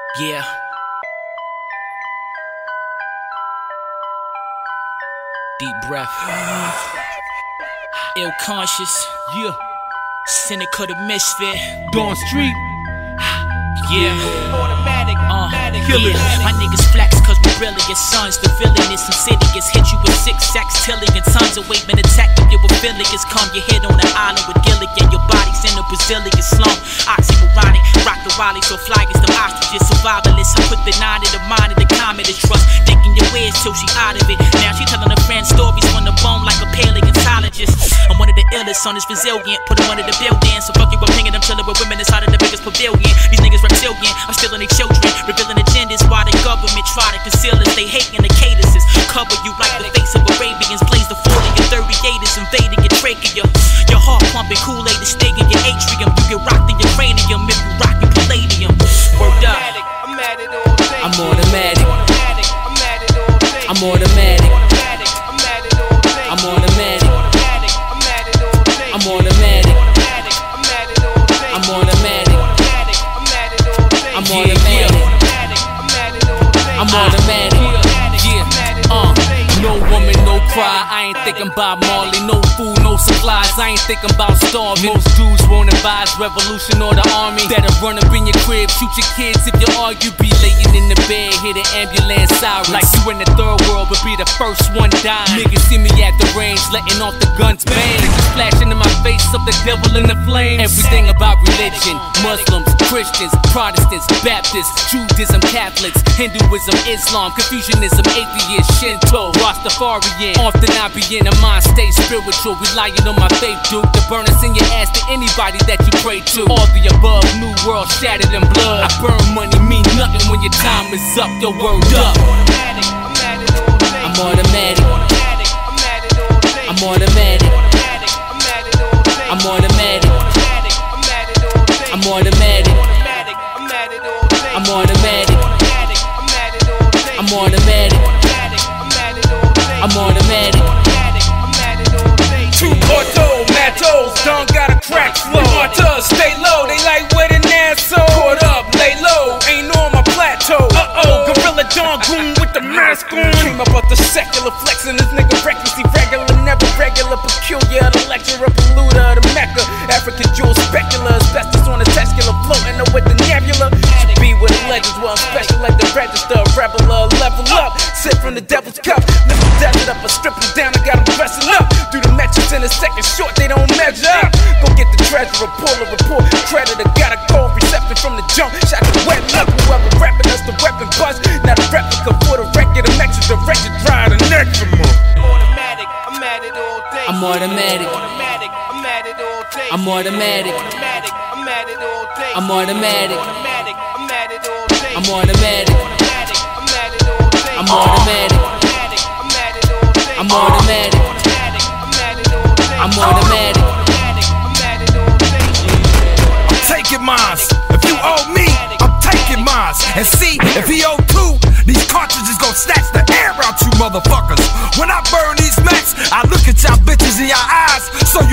Yeah. Deep breath. Ill conscious. Yeah. Cynical the misfit. Dawn Street. Yeah. Automatic. Yeah. My niggas flex cause we brilliant sons. The villain is insidious. Hit you with 6 sacks, tillion tons of weight. Man, attack if you affiliates. Come your head on the island with Gilligan. Your body's in a Brazilian slum. Oxymoronic. Rock the Wally so fly as the ostriches. Survivalists. I put the 9 in the mind of the comet is trust. Thinking your ways till she out of it. Now she telling her friends stories from the bone like a paleontologist. I'm one of the illest on this resilient. Put them under the building. So fuck your opinion. I'm chilling with women inside of the biggest pavilion. These niggas reptilian. I'm stealing their children. Revealing agendas while the government try to conceal us. They hating the cadences. Cover you like the face of Arabians. Blaze the 40 and 38ers. Invading your trachea. Your heart pumping Kool-Aid to stay in your atrium. You get rocked in your cranium if you rockin' palladium. Word up. I'm automatic. I'm automatic. I'm automatic. I'm automatic. I'm automatic. I'm automatic. I'm automatic. Yeah. No woman, no cry. I ain't thinking about Marley. No food, no supplies. I ain't thinking about starving. Most dudes won't advise revolution or the army. Better run up in your crib, shoot your kids if you argue. Be laying in the bed, hear the ambulance sirens. Like you in the third world, but be the first one dying. Niggas see me at the range, letting off the guns bang. Niggas flashing in my face of the devil in the flames. Everything about religion, Muslims, Christians, Protestants, Baptists, Judaism, Catholics, Hinduism, Islam, Confucianism, atheists, Shinto, Rastafarian. Often I be in a mind state spiritual, relying on my faith, dude. The burners in your ass to anybody that you pray to. All the above, new world shattered in blood. I burn money, mean nothing when your time is up. Your word up. I'm automatic. I'm automatic. I'm automatic. I'm automatic. I'm automatic. I'm automatic. I'm automatic. Two automatos, done got a crack flow. Martas stay low, they like wet and asshole. Caught up, lay low, ain't on my plateau. Gorilla Dawn Goon with the mask on. Came up out the secular flexing, this nigga recklessly regular, never regular, peculiar. The lecturer, polluter, the Mecca. African jewel specular, asbestos on the testicular, floating up with the nebula. Should be with the legends, well, I'm special like the register. Rebel, level up, sip from the devil's cup. Lift the desert up, I strip them down, I got them dressing up. Do the metrics in a second short, they don't measure up. Go get the treasurer, pull a report. Creditor got a cold reception from the jump. Shot the wet look, whoever rapping us, the weapon bust. Now the replica for the record, I'm extra directed, dry the next one. I'm automatic. I'm automatic. I'm automatic. I'm automatic. I'm automatic. I'm automatic. I'm automatic. I'm taking mines. If you owe me, I'm taking mines. And see, if he owe too, these cartridges gon' snatch the air out you motherfuckers. When I burn these mats, I look at y'all bitches in your eyes, so